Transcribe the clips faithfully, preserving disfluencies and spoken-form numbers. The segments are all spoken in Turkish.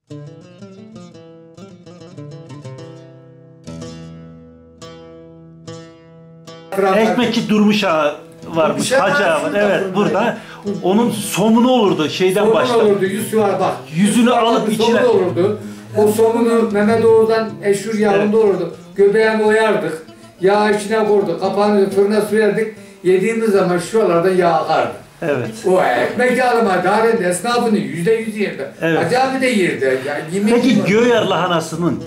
Ekmekçi Durmuş Ağa varmış, Hacı Ağa var. Evet, burada. Onun somunu olurdu, şeyden başlar. Somun olurdu, yüzü var bak. Yüzünü alıp içine... olurdu. O somunu Mehmet Oğuz'dan eşhur yağında evet. olurdu. Göbeğini oyardık, yağ içine koyduk, kapağını fırına sürerdik. Yediğimiz zaman şuralardan yağ akardı. Evet. O ekmek yağlama Darende esnafını yüzde yüz yerdi. Evet. Hacı abi de yerdi. Yani peki Göğer lahanasının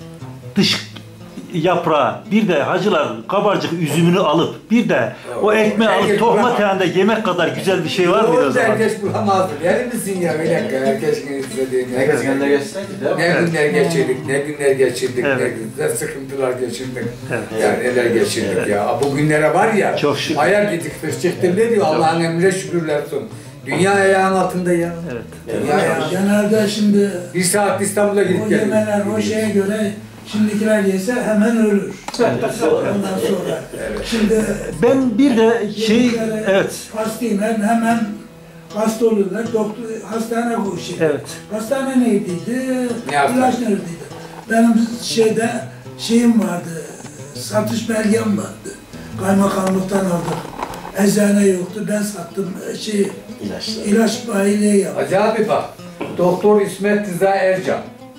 dış yaprağı, bir de hacılar kabarcık üzümünü alıp, bir de o, o ekmeği alıp tohma teyanda yemek kadar güzel bir şey var mıydı o zaman? Herkes bulamazdı. Yer misin ya? Bir dakika, herkes istediğini. Herkes günler geçseydi değil mi? Ne evet. günler geçirdik, ne günler geçirdik, evet. ne güzel sıkıntılar geçirdik. Evet. Yani neler geçirdik evet. ya. Bu günlere var ya, çok şükür. Ayak yedik, fışçıktır ne diyor? Allah'ın emrine şükürler olsun. Dünya ayağın altında ya. Evet. Dünya ayağın. Genelde şimdi bir saat İstanbul'a gidip geldik. O yemeler o şeye göre şimdikiler yese hemen ölür. Ondan sonra. Evet. Şimdi ben bir de şey, evet. Hastayım hemen hasta oluyorlar. Doktor hastane koşuyor. Evet. Hastane neydiydi? Ne yaptın? İlaç neredeydi? Benim şeyde şeyim vardı. Satış belgem vardı. Kaymakamlıktan aldık. Eczane yoktu. Ben sattım şey İlaçlar. ilaç bayiliği yaptım. Hacı abi bak. Doktor İsmet Rıza Ercan.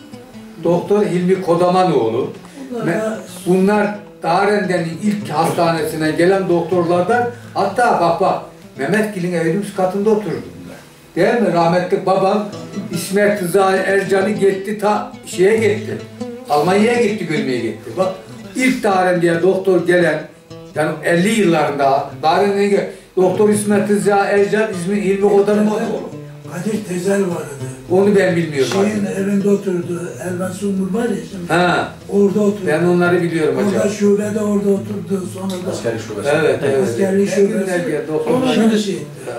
Doktor Hilmi Kodamanoğlu. Bunlar, bunlar Darende'nin ilk hastanesine gelen doktorlardan, hatta bak bak Mehmetgil'in evinin üst katında oturdu bunlar. Değil mi? Rahmetli babam İsmet Rıza Ercan'ı gitti ta şeye gitti. Almanya'ya gitti, görmeye gitti. Bak ilk Darende'ye doktor gelen, yani elli yıllarında Darende'ye doktor İsmet Rıza Ercan İzmir Hilmi Kodamanoğlu. Kadir Tezel vardı. Onu ben bilmiyorum. Şeyin artık. Evinde oturdu. Elvan Sungur var ya şimdi. Ha. Orada oturdu. Ben onları biliyorum hocam. Orada şubede orada oturdu. Sonra da askerlik şubesi. Evet, evet. Askerlik şubesi. Şimdi şey.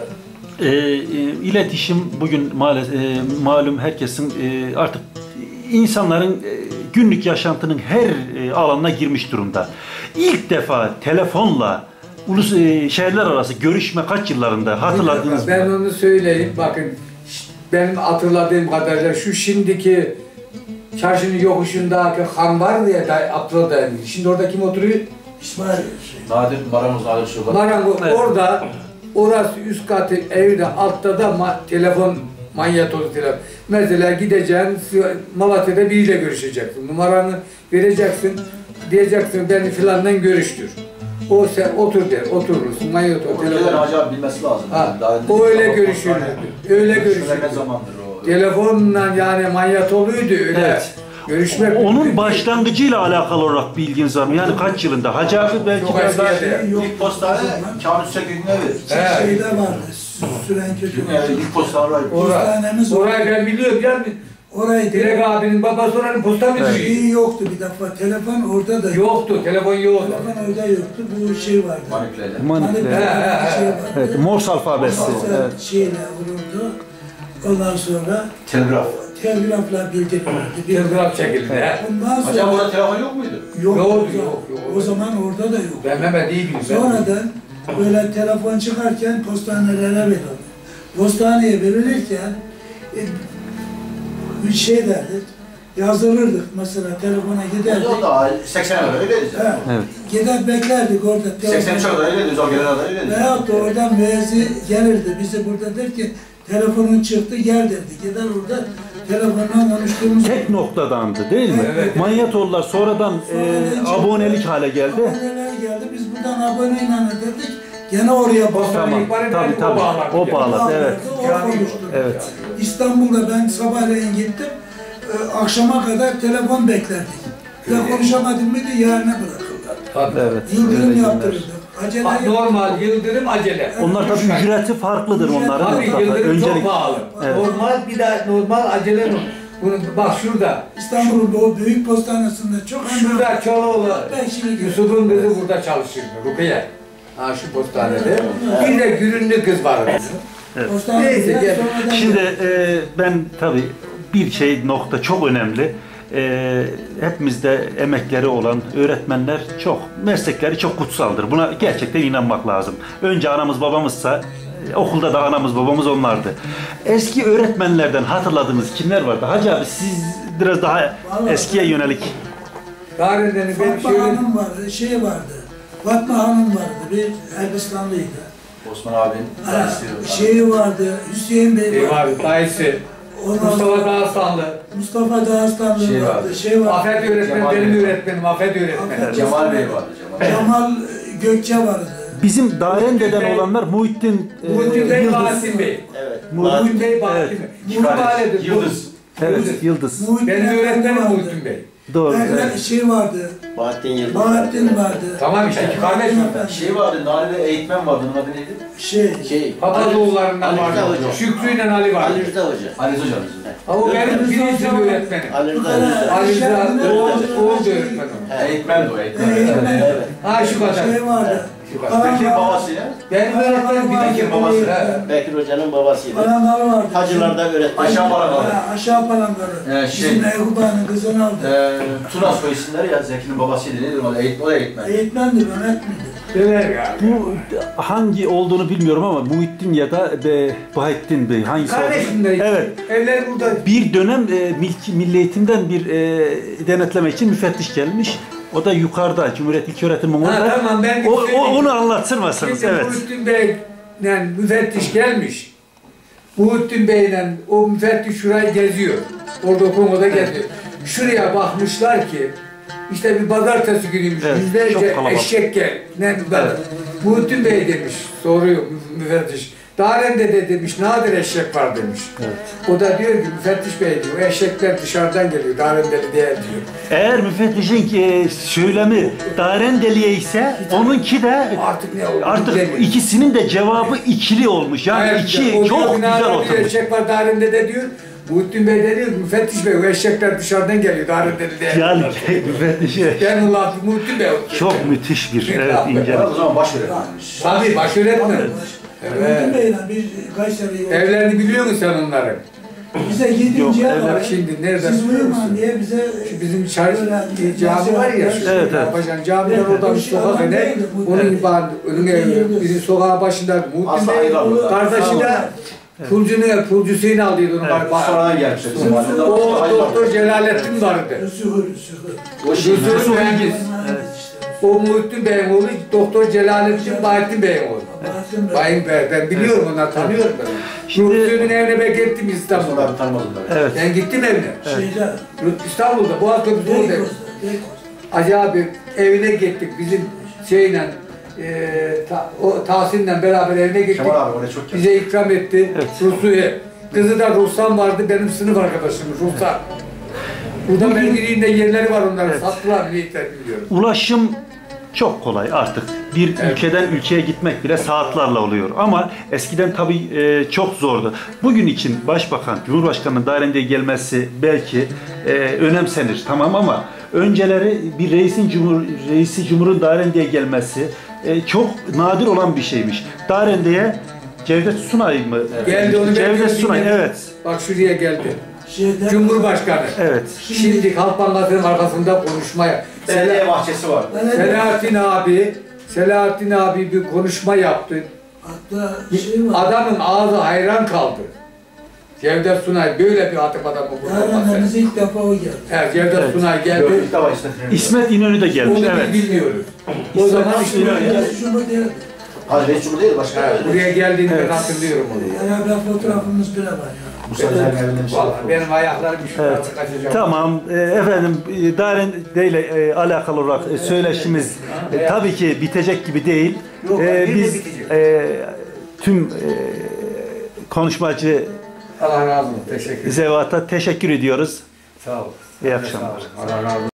E, e, iletişim bugün maalesef e, malum herkesin e, artık insanların e, günlük yaşantının her e, alanına girmiş durumda. İlk defa telefonla ulus e, şehirler arası görüşme kaç yıllarında hatırladınız mı? Ben onu söyleyeyim. Bakın benim hatırladığım kadarıyla şu şimdiki çarşının yokuşundaki han var ya da Abdullah dayı. Şimdi orada kim oturuyor? İsmail. Nadir Marangoz Nadir Şubat. Marangoz evet. Orada orası üst katı evde, altta da ma telefon manyetozu telefon. Mesela gideceksin Malatya'da biriyle görüşeceksin. Numaranı vereceksin. Diyeceksin beni filandan görüştür. O sen otur der, oturursun, manyeto telefon. Hacı abi bilmesi lazım. Ha, o öyle görüşüyor. Öyle görüşüyor. Ne zamandır o? Telefonla yani manyetoluydu öyle. Evet. Görüşmek. Onun başlangıcıyla alakalı olarak bilginiz var mı? Yani kaç yılında? Hacı abi belki çok biraz daha... İlk postane Kamil Sökü'nün evi. Evet. Şeyde vardı, Süren Kötü. İlk postane var. Postanemiz orayı ben biliyorum yani. Orayı Dilek abinin babası oranın posta müdürü. Evet. İyi yoktu bir defa. Telefon orada da yoktu. Telefon yoktu. Telefon orada yoktu. Bu şey vardı. Manipüleler. Manipüleler. Şey vardı. Evet, Morse alfabesi. Evet. Şeyle vuruldu. Ondan sonra telgraf. Telgrafla bildirildi. Telgraf çekildi. Evet. Ondan sonra... Hocam orada telefon yok muydu? Yok, yok, yok, yok, yok. O zaman orada da yok. Ben hemen iyi biliyorum. Sonradan böyle telefon çıkarken postanelere verildi. Postaneye verilirken e, bir şey derdik, yazılırdık mesela telefona giderdik. O da seksenlerde öyleydi. Evet. Evet. Gider beklerdik orada. seksen üçte öyleydi, o gelene kadar öyleydi. Veyahut da oradan müezzi gelirdi, bize burada der ki telefonun çıktı gel derdi. Gider orada telefonla konuştuğumuz... Tek noktadandı değil mi? Evet. Manyetollar sonradan e, abonelik hale geldi. Aboneler geldi, biz buradan aboneyle dedik. Gene oraya bağladı. Tamam, tabii tabii. O bağladı, evet. Evet. İstanbul'da ben sabahleyin gittim. E, akşama kadar telefon beklerdik. Ya konuşamadım mıydı yarına bırakırlar. Tabii. Evet. Yıldırım yaptırırdık. Acele Bak, normal yıldırım acele. Onlar tabii ücreti farklıdır onların. Tabii yıldırım öncelik... çok pahalı. Evet. Normal bir de normal acele mi? Bunu bak şurada. İstanbul'un o büyük postanesinde çok şurada Çoloğlu Yusuf'un kızı burada çalışırdı. Rukiye. Ha şu postanede. Bir de Gürünlü kız vardı. Evet. Neyse gel. Şimdi e, ben tabii bir şey nokta çok önemli. E, hepimizde emekleri olan öğretmenler çok, meslekleri çok kutsaldır. Buna gerçekten inanmak lazım. Önce anamız babamızsa E, okulda da anamız babamız onlardı. Eski öğretmenlerden hatırladığınız kimler vardı? Hacı abi siz biraz daha eskiye yönelik. Darende'nin benim Fatma şöyle... Hanım vardı, şey vardı. Fatma Hanım vardı, bir Elbistanlıydı. Osman abinin Ha, dersi. şeyi vardı, Hüseyin Bey Şey vardı. var, dayısı. Ondan Mustafa sonra Dağıstanlı. Mustafa Dağıstanlı Şey vardı, vardı. şey vardı. Afet öğretmen, Cemal benim Bey. öğretmenim, Afet öğretmen. Afet. Cemal Bey vardı. Cemal Bey. Cemal Gökçe vardı. Bizim Darende'den Bey. olanlar Muhittin e, Muhittin Bey, Yıldız. Bahattin Bey. Evet. Muhittin Bey, Bahattin Evet. Bey. Bu mahalledir. Yıldız. Evet, Yıldız. Muhittin Benim Efendi öğretmenim vardı. Muhittin Bey. Doğru. Ben Evet. şey vardı, Bahattin Yıldız. Bahattin vardı. Tamam işte, iki kardeş mi? Şey vardı, Nari'de eğitmen vardı. Onun adı neydi? Şey, Şey, Papazoğullarından Ali Rıza vardı. Hoca. Şükrü ile Ali vardı. Ali Rıza Hoca. Ali Hoca. Ha, o benim birinci öğretmenim. Ali Rıza Ali- Hoca. Ali Rıza, Ali- Oğuz, Ali- Oğuz öğretmenim. Eğitmen de o, eğitmen. Evet. Ha şu kadar. şey vardı. Bekir babası ya. Benim öğretmenim birinci babası. He. Bekir Hoca'nın babasıydı. Palangar vardı. Hacılarda öğretmen. Aşağı para var. Ha, aşağı palangarı. Ee, şey- Bizim Eyüp Ağa'nın kızını aldı. Eee Tunas soy isimleri ya, Zeki'nin babasıydı. Neydi o? Eğitmen, o da eğitmen. Eğitmendi, Mehmet miydi? Döner ya. Bu hangi olduğunu bilmiyorum ama Muhittin ya da be, Bahattin Bey hangisi Kardeşim olduğunu- de Evet. evler burada. Bir dönem e, milki, Milli Eğitim'den bir e, denetleme için müfettiş gelmiş. O da yukarıda Cumhuriyet İlköğretim Ha, orada. tamam, ben o, o, söyleyeyim. onu anlatır mısınız? Şimdi Evet. Muhittin Bey yani müfettiş gelmiş. Muhittin Bey'le o müfettiş şurayı geziyor. Orada komoda geziyor. Şuraya bakmışlar ki işte bir pazartesi günüymüş. Evet, Yüzlerce çok kalabalık. eşek gel. Ne ben. Evet. Muhittin Bey demiş. Soruyor mü- müfettiş. Daren'de de demiş nadir eşek var demiş. O da diyor ki müfettiş bey diyor eşekler dışarıdan geliyor. Daren'de değil diyor. Eğer müfettişin e, söylemi Darendeli'ye ise onunki de Artık ne oldu? artık bilemiyorum. ikisinin de cevabı ikili olmuş. Yani Evet, iki o diyor, çok binada güzel bir oturmuş. eşek var Daren'de de diyor. Muhittin Bey de diyor ki müfettiş bey o eşekler dışarıdan geliyor Daren'de diye. Yani müfettişi Ben ulan Muhittin Bey. çok müthiş bir evet, Yapma. incelik. O zaman baş öğretmenmiş. Tabii baş öğretmen. Mehmet Bey'le biz Kayseri'ye yolculuk. Evlerini biliyor musun sen onların? Bize yedinci Yok, yer var. Şimdi nereden Siz biliyor uyumayın musun? diye bize Şu bizim çarşı öyle- cami var ya, şu Evet, evet. Paşa'nın camiler Evet, oradan bir evet. sokak öne, Evet. onun ibadet, önüne biri sokağın başında Muhittin Aslında Bey, ayrı alıyorlar. kardeşi de Pulcunu, Pulcusuyla aldıydı onu. Evet, bari- Sonradan gelmiş. O doktor Celalettin vardı. Üsühür, üsühür. O şey. Yusuf mühendis. O Muhittin Bey'in oğlu, doktor Celalettin Bahattin Bey'in oğlu. Bahattin Bey. Bayım Bey, ben biliyorum onları, tanıyorum ben. Şimdi- Şimdi evine ben gittim İstanbul'da. Sonra tanımadım da. Evet. Ben gittim evine. Şeyde, İstanbul'da, Boğaz Köprüsü orada. Beykoz'da, Beykoz'da. Hacı abi evine gittik bizim şeyle, e, ta, o Tahsin'le beraber evine gittik. Kemal abi oraya çok geldi. Bize ikram etti. Evet. Rusu'ya. Kızı da Ruslan vardı, benim sınıf arkadaşım Ruslan. Burada benim birinde yerleri var onların, Evet. sattılar niyetler biliyorum. Ulaşım çok kolay artık. Bir Evet. ülkeden ülkeye gitmek bile saatlerle oluyor. Ama eskiden tabii e, çok zordu. Bugün için Başbakan, Cumhurbaşkanı'nın Darende'ye gelmesi belki e, önemsenir. Tamam ama önceleri bir reisin cumhur, reisi Cumhur'un Darende'ye gelmesi e, çok nadir olan bir şeymiş. Darende'ye Cevdet Sunay mı? Geldi onu ben Cevdet gördüm, Sunay, dinledim. evet. Bak şuraya geldi. Şeyde, Cumhurbaşkanı. Evet. Şimdi Halk Bankası'nın arkasında konuşmaya. Belediye bahçesi vardı. Selahattin abi, Selahattin abi bir konuşma yaptı. hatta şey var. Adamın ağzı hayran kaldı. Cevdet Sunay böyle bir hatip adamı bulunmaz. Yarınlarımız ilk defa o geldi. Evet, Cevdet Evet. Sunay geldi. Gördük de var İsmet İnönü. İsmet İnönü de gelmiş. Onu Evet. biz bilmiyoruz. O İsmet zaman işte İnönü. buraya, Şunu diye, Hayır, Reis Cumhur değil, başka. evet, buraya geldiğini Evet. ben hatırlıyorum onu. beraber fotoğrafımız bile var ya. Musa Güzel'in evinden bir şey Vallahi yok. benim ayaklarım şu Evet. tarafa kaçacak. Tamam e, efendim e, Darende ile e, alakalı olarak e, söyleşimiz e, tabii ki bitecek gibi değil. Yok, E, bir de biz bitecek. e, tüm e, konuşmacı Allah razı olsun. Teşekkür ederim. zevata teşekkür ediyoruz. Sağ ol. İyi akşamlar. Allah razı olsun.